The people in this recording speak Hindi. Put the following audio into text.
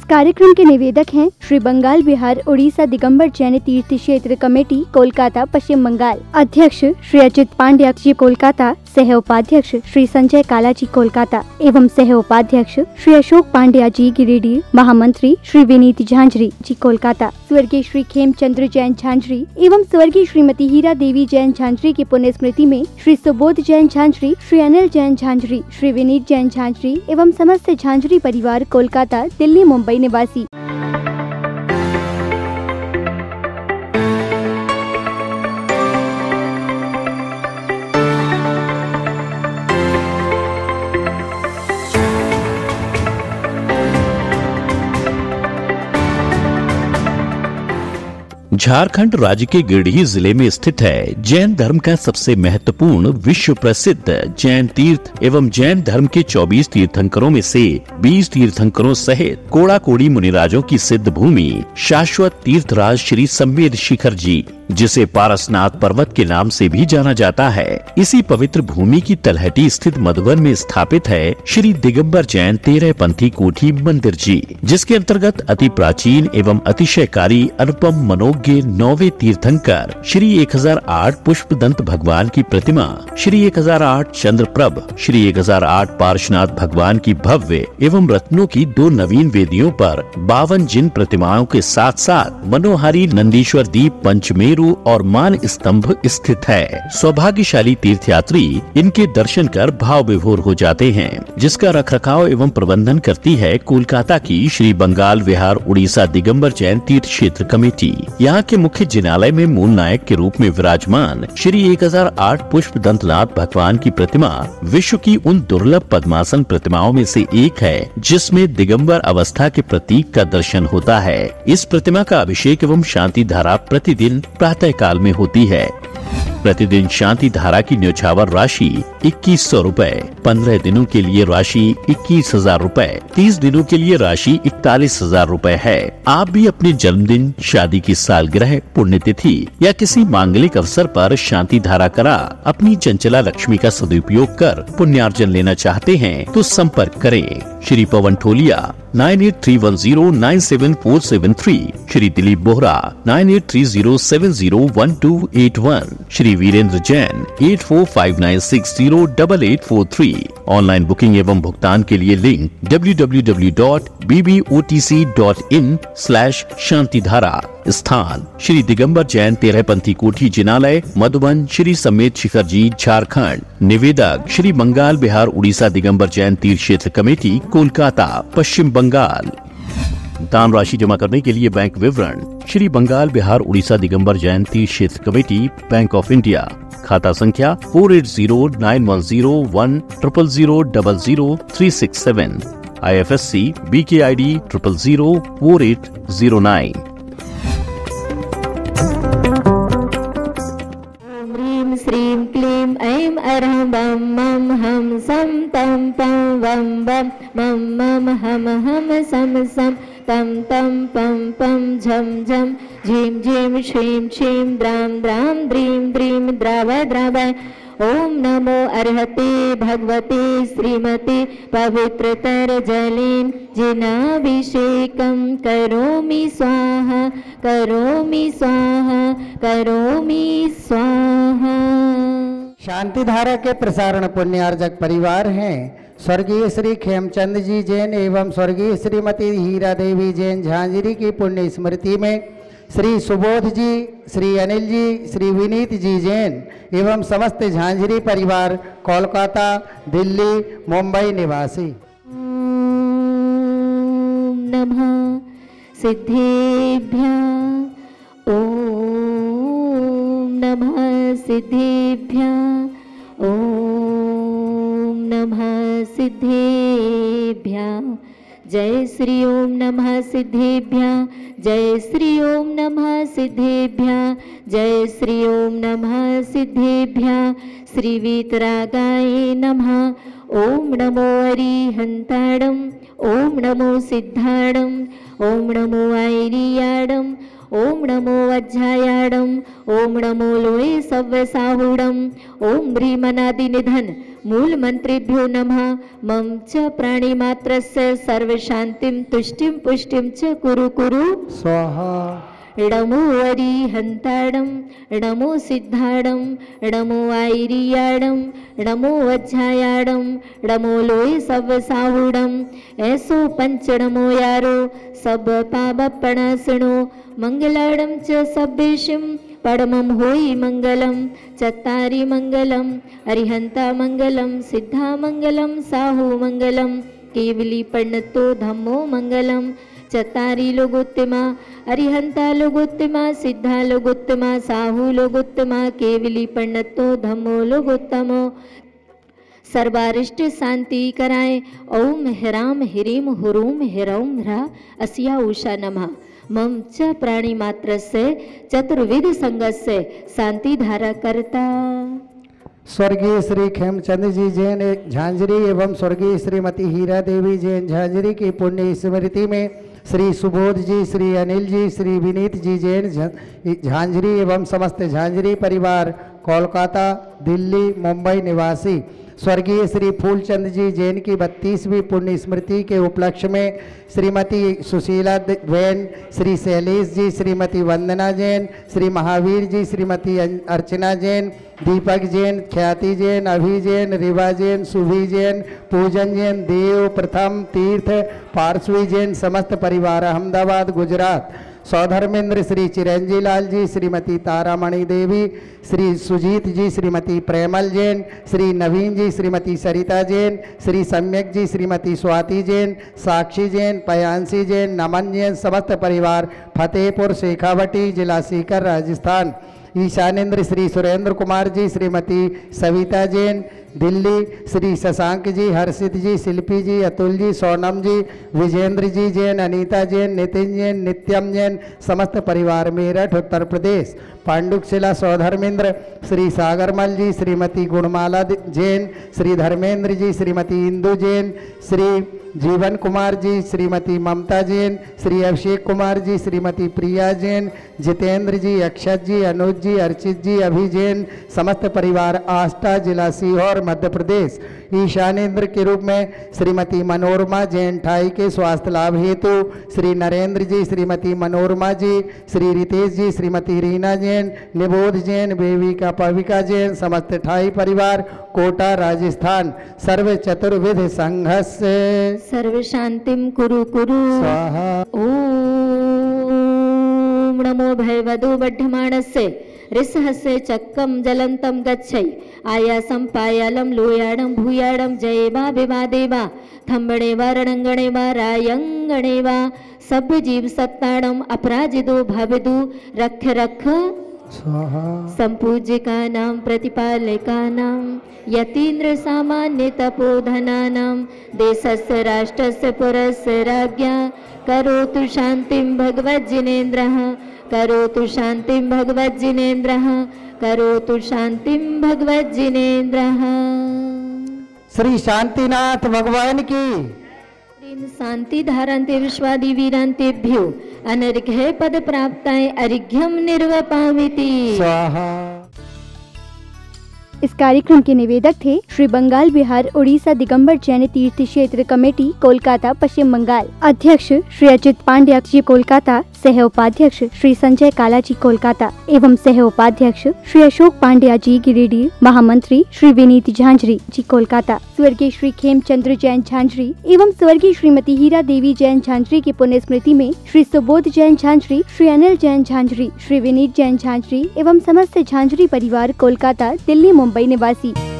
कार्यक्रम के निवेदक हैं श्री बंगाल बिहार उड़ीसा दिगंबर जैन तीर्थ क्षेत्र कमेटी कोलकाता पश्चिम बंगाल। अध्यक्ष श्री अजित पांड्या जी कोलकाता, सह उपाध्यक्ष श्री संजय काला जी कोलकाता एवं सह उपाध्यक्ष श्री अशोक पांड्या जी गिरिडीह, महामंत्री श्री विनीत झांझरी जी कोलकाता, स्वर्गीय श्री खेमचंद्र जैन झांझरी एवं स्वर्गीय श्रीमती हीरा देवी जैन झांझरी की पुण्य स्मृति में श्री सुबोध जैन झांझरी, श्री अनिल जैन झांझरी, श्री विनीत जैन झांझरी एवं समस्त झांझरी परिवार कोलकाता, दिल्ली, मुंबई निवासी। झारखंड राज्य के गिरिडीह जिले में स्थित है जैन धर्म का सबसे महत्वपूर्ण विश्व प्रसिद्ध जैन तीर्थ एवं जैन धर्म के 24 तीर्थंकरों में से 20 तीर्थंकरों सहित कोड़ा कोड़ी मुनिराजों की सिद्ध भूमि शाश्वत तीर्थराज श्री सम्मेद शिखर जी, जिसे पारसनाथ पर्वत के नाम से भी जाना जाता है। इसी पवित्र भूमि की तलहटी स्थित मधुबन में स्थापित है श्री दिगंबर जैन 13 पंथी कोठी मंदिर जी, जिसके अंतर्गत अति प्राचीन एवं अतिशयकारी अनुपम मनोज्ञ 9वें तीर्थंकर श्री 1008 पुष्पदंत भगवान की प्रतिमा, श्री 1008 चंद्रप्रभ, श्री 1008 पार्श्वनाथ भगवान की भव्य एवं रत्नों की 2 नवीन वेदियों पर 52 जिन प्रतिमाओं के साथ साथ मनोहारी नंदीश्वर दीप, पंचमेरु और मान स्तंभ स्थित है। सौभाग्यशाली तीर्थयात्री इनके दर्शन कर भाव विभोर हो जाते हैं, जिसका रखरखाव एवं प्रबंधन करती है कोलकाता की श्री बंगाल विहार उड़ीसा दिगंबर जैन तीर्थ क्षेत्र कमेटी। यहाँ के मुख्य जिनालय में मूल नायक के रूप में विराजमान श्री 1008 पुष्प दंतनाथ भगवान की प्रतिमा विश्व की उन दुर्लभ पद्मासन प्रतिमाओं में से एक है, जिसमें दिगंबर अवस्था के प्रतीक का दर्शन होता है। इस प्रतिमा का अभिषेक एवं शांति धारा प्रतिदिन प्रातः काल में होती है। प्रतिदिन शांति धारा की न्यौछावर राशि 2100 रुपए, 15 दिनों के लिए राशि 21,000 रुपए, 30 दिनों के लिए राशि 41,000 रुपए है। आप भी अपने जन्मदिन, शादी की सालगिरह, पुण्यतिथि या किसी मांगलिक अवसर पर शांति धारा करा अपनी चंचला लक्ष्मी का सदुपयोग कर पुण्यार्जन लेना चाहते हैं तो संपर्क करें श्री पवन ठोलिया 9831097473, श्री दिलीप बोहरा 9830701281, श्री वीरेंद्र जैन 8459608843। ऑनलाइन बुकिंग एवं भुगतान के लिए लिंक www.bbotc.in/शांतिधारा। स्थान श्री दिगंबर जैन 13 पंथी कोठी जिनालय, मधुबन, श्री सम्मेद शिखर जी, झारखंड। निवेदक श्री बंगाल बिहार उड़ीसा दिगंबर जैन तीर्थ क्षेत्र कमेटी कोलकाता पश्चिम बंगाल। दान राशि जमा करने के लिए बैंक विवरण श्री बंगाल बिहार उड़ीसा दिगंबर जैन तीर्थ क्षेत्र कमेटी, बैंक ऑफ इंडिया, खाता संख्या 48091000000367, IFSC BKID 0004809। श्रीं क्लीं ऐं अरहं बम मम हम सम तम पम वम बम मम मम हम सम सम तम तम पम पम झम झम झीं झीं श्रीं श्रीं द्रां द्रां द्रीं द्रीं द्रावय द्रावय। ओम नमो अर्हते भगवते श्रीमते पवित्रतर जलेन जिनाभिषेकं करोमि स्वाहा करोमि स्वाहा करोमि स्वाहा। शांति धारा के प्रसारण पुण्यार्जक परिवार हैं स्वर्गीय श्री खेमचंद जी जैन एवं स्वर्गीय श्रीमती हीरा देवी जैन झांझरी की पुण्य स्मृति में श्री सुबोध जी, श्री अनिल जी, श्री विनीत जी जैन एवं समस्त झांझरी परिवार कोलकाता, दिल्ली, मुंबई निवासी। ओम नमः सिद्धेभ्यः, ओम नमः सिद्धेभ्यः, ओम नमः सिद्धेभ्यः। जय श्री ओम नमः सिद्धेभ्यः, जय श्री ओम नमः सिद्धेभ्यः, जय श्री ओम नमः सिद्धेभ्यः। श्री वीतरागाय नमः। ओम नमो अरिहंताणं, ओम नमो सिद्धाणं, ओम नमो ऐरियाणं, ओम नमो वज्रायाणं, ओम नमो लोये सव्यसाहुणं, ओम ह्रीमनादि निधन मूलमन्त्रेभ्यो नमः। मम च प्राणिमात्रस्य सर्वशान्तिं तुष्टिं पुष्टिं च कुरु कुरु स्वाहा। नमो अरिहन्ताडं नमो सिद्धाडं नमो आयरियाडं नमो वज्जायाडं नमो लोय सब साहुडं ऐसो पंच नमो यारो सब पापपणासणो मंगलाडं च सभ्येशं परमं होई मंगलम चत्तारि मंगलम अरिहंता मंगलम सिद्धा मंगलम साहु मंगलम केवली पण्णतो धम्मो मंगलम चत्तारि लोगोत्तमा अरिहंता लोगोत्तमा सिद्धा लोगोत्तमा साहु लोगोत्तमा केवली पण्णतो धम्मो लोगोत्तमो सर्वारिष्ट शांति कराए। ओम ह्राम ह्रीम हुरूम ह्रौम ह्रा अस्या उषा नमः। मम च प्राणी मात्र से चतुर्विध संगस्य शांति धारा करता। स्वर्गीय श्री खेमचंद जी जैन झांझरी एवं स्वर्गीय श्रीमती हीरा देवी जैन झांझरी की पुण्य स्मृति में श्री सुबोध जी, श्री अनिल जी, श्री विनीत जी जैन झांझरी एवं समस्त झांझरी परिवार कोलकाता, दिल्ली, मुंबई निवासी स्वर्गीय श्री फूलचंद जी जैन की 32वीं पुण्य स्मृति के उपलक्ष्य में श्रीमती सुशीला जैन, श्री शैलेश जी, श्रीमती वंदना जैन, श्री महावीर जी, श्रीमती अर्चना जैन, दीपक जैन, ख्याति जैन, अभि जैन, रिवा जैन, सुभी जैन, पूजन जैन, देव प्रथम तीर्थ पार्श्वी जैन समस्त परिवार अहमदाबाद गुजरात सौधर्मेंद्र श्री चिरंजी लाल जी, श्रीमती तारामणि देवी, श्री सुजीत जी, श्रीमती प्रेमल जैन, श्री नवीन जी, श्रीमती सरिता जैन, श्री सम्यक जी, श्रीमती स्वाति जैन, साक्षी जैन, पयांशी जैन, नमन जैन समस्त परिवार फतेहपुर शेखावटी जिला सीकर राजस्थान। ईशानेन्द्र श्री सुरेंद्र कुमार जी, श्रीमती सविता जैन दिल्ली, श्री शशांक जी, हर्षित जी, शिल्पी जी, अतुल जी, सोनम जी, विजेंद्र जी जैन, अनीता जैन, नितिन जैन, नित्यम जैन समस्त परिवार मेरठ उत्तर प्रदेश। पांडुकशिला सौधर्मेंद्र श्री सागरमल जी, श्रीमती गुणमाला जैन, श्री धर्मेंद्र जी, श्रीमती इंदु जैन, श्री जीवन कुमार जी, श्रीमती ममता जैन, श्री अभिषेक कुमार जी, श्रीमती प्रिया जैन, जितेंद्र जी, अक्षत जी, अनुज जी, अर्चित जी, अभि जैन समस्त परिवार आष्टा जिला सीहोर मध्य प्रदेश। ईशानेन्द्र के रूप में श्रीमती मनोरमा जैन ठाई के स्वास्थ्य लाभ हेतु श्री नरेंद्र जी, श्रीमती मनोरमा जी, श्री रितेश जी, श्रीमती रीना जैन, निबोध जैन, बेविका पविका जैन समस्त ठाई परिवार कोटा राजस्थान। सर्व चतुर्विध संघर्ष सर्व शांतिम कुरु कुरु स्वाहा। ओम नमो भयवदो बड्ढमाणस्य ऋषहस्य चक्कम जलंतम गच्छै आयासं पायालं लोयाडं भूयाडं जयेवा विवादेवा थम्बणे वा रणंगणे वा रायंगणे वा सभ्य जीव सत्ताणम अपराजितो भाविदु रक्ष रक्ष संपूज्यकानां प्रतिपालकानां यतीन्द्र सामान्य तपोधनानां देशस्य राष्ट्रस्य पुरस्य राज्ञा करोतु शान्तिं भगवज्जिनेन्द्रः करोतु शान्तिं भगवज्जिनेन्द्रः करोतु शान्तिं भगवज्जिनेन्द्रः। श्री शांतिनाथ भगवान की शांति धारन्ते विश्वादि वीरांतेभ्यो अनर्घ्य पद प्राप्ताय अर्घ्यम निर्वपामिति स्वाहा। इस कार्यक्रम के निवेदक थे श्री बंगाल बिहार उड़ीसा दिगंबर जैन तीर्थ क्षेत्र कमेटी कोलकाता पश्चिम बंगाल। अध्यक्ष श्री अजित पांड्या जी कोलकाता, सह उपाध्यक्ष श्री संजय काला जी कोलकाता एवं सह उपाध्यक्ष श्री अशोक पांड्या जी गिरिडीह, महामंत्री श्री विनीत झांझरी जी कोलकाता, स्वर्गीय श्री खेमचंद्र जैन झांझरी एवं स्वर्गीय श्रीमती हीरा देवी जैन झांझरी की पुण्य स्मृति में श्री सुबोध जैन झांझरी, श्री अनिल जैन झांझरी, श्री विनीत जैन झांझरी एवं समस्त झांझरी परिवार कोलकाता, दिल्ली, मुंबई निवासी।